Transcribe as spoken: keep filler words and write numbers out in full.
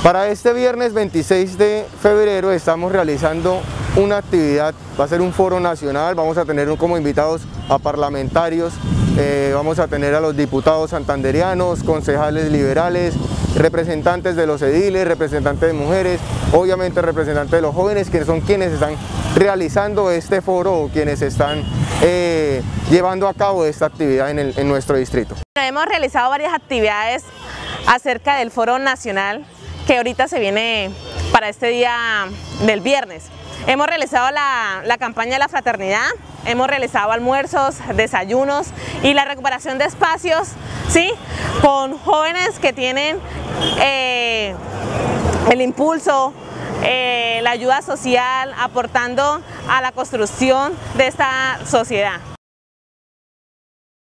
Para este viernes veintiséis de febrero estamos realizando una actividad, va a ser un foro nacional, vamos a tener como invitados a parlamentarios, eh, vamos a tener a los diputados santanderianos, concejales liberales, representantes de los ediles, representantes de mujeres, obviamente representantes de los jóvenes, que son quienes están realizando este foro o quienes están eh, llevando a cabo esta actividad en, el, en nuestro distrito. Hemos realizado varias actividades acerca del foro nacional que ahorita se viene para este día del viernes. Hemos realizado la, la campaña de la fraternidad, hemos realizado almuerzos, desayunos y la recuperación de espacios, ¿sí?, con jóvenes que tienen eh, el impulso, eh, la ayuda social, aportando a la construcción de esta sociedad.